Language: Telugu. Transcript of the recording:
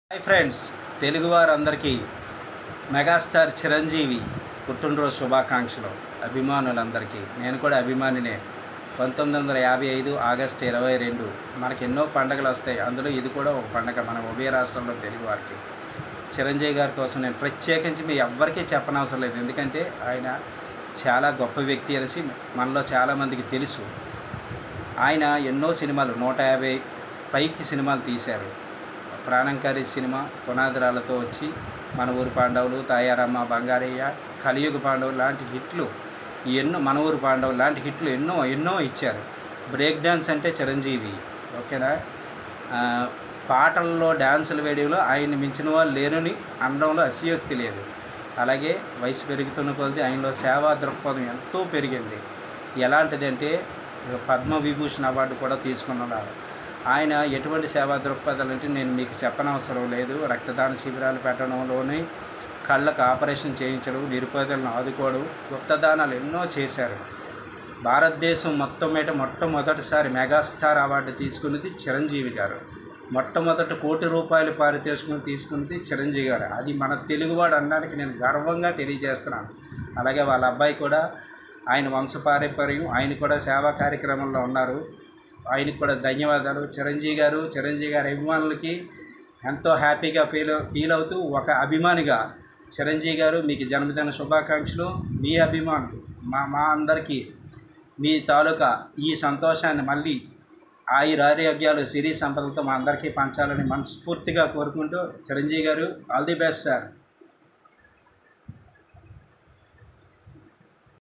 హాయ్ ఫ్రెండ్స్, తెలుగు వారందరికీ మెగాస్టార్ చిరంజీవి పుట్టినరోజు శుభాకాంక్షలు. అభిమానులందరికీ నేను కూడా అభిమానినే. 1955 ఆగస్టు 22 మనకి ఎన్నో పండుగలు వస్తాయి, అందులో ఇది కూడా ఒక పండుగ మన ఉభయ రాష్ట్రంలో తెలుగు వారికి. చిరంజీవి గారి కోసం నేను ప్రత్యేకించి మీ ఎవ్వరికీ చెప్పనవసరం లేదు, ఎందుకంటే ఆయన చాలా గొప్ప వ్యక్తి అనేసి మనలో చాలామందికి తెలుసు. ఆయన ఎన్నో సినిమాలు 150 పైకి సినిమాలు తీశారు. ప్రాణంకారి సినిమా పునాదిరాలతో వచ్చి మన ఊరు పాండవులు, తాయారమ్మ, బంగారయ్య, కలియుగ పాండవులు లాంటి హిట్లు మన ఊరు పాండవులు లాంటి హిట్లు ఎన్నో ఇచ్చారు. బ్రేక్ డ్యాన్స్ అంటే చిరంజీవి, ఓకేనా. పాటల్లో డ్యాన్సుల వేడియోలో ఆయన్ని మించిన వాళ్ళు లేరని అనడంలో అతిశయోక్తి లేదు. అలాగే వయసు పెరుగుతున్న కొద్దీ ఆయనలో సేవా దృక్పథం ఎంతో పెరిగింది. ఎలాంటిదంటే పద్మవిభూషణ్ అవార్డు కూడా తీసుకున్నారు. ఆయన ఎటువంటి సేవా దృక్పథాలు అంటే నేను మీకు చెప్పనవసరం లేదు. రక్తదాన శిబిరాలు పెట్టడంలోని కళ్ళకు ఆపరేషన్ చేయించడం, నిరుపేదలను ఆదుకోవడం, గుప్తదానాలు ఎన్నో చేశారు. భారతదేశం మొత్తం మీద మొట్టమొదటిసారి మెగాస్టార్ అవార్డు తీసుకున్నది చిరంజీవి గారు. మొట్టమొదటి ₹1,00,00,000 పారితోషికం తీసుకున్నది చిరంజీవి గారు. అది మన తెలుగువాడు అనడానికి నేను గర్వంగా తెలియజేస్తున్నాను. అలాగే వాళ్ళ అబ్బాయి కూడా ఆయన వంశపారంపర్యం, ఆయన కూడా సేవా కార్యక్రమంలో ఉన్నారు. ఆయనకు కూడా ధన్యవాదాలు. చిరంజీవి గారి అభిమానులకి ఎంతో హ్యాపీగా ఫీల్ అవుతూ ఒక అభిమానిగా చిరంజీవి గారు మీకు జన్మదిన శుభాకాంక్షలు. మీ అభిమానులు మా అందరికీ మీ తాలూకా ఈ సంతోషాన్ని మళ్ళీ ఆయురారోగ్యాలు, సిరి సంపదలతో మా అందరికీ పంచాలని మనస్ఫూర్తిగా కోరుకుంటూ, చిరంజీవి గారు ఆల్ ది బెస్ట్ సార్.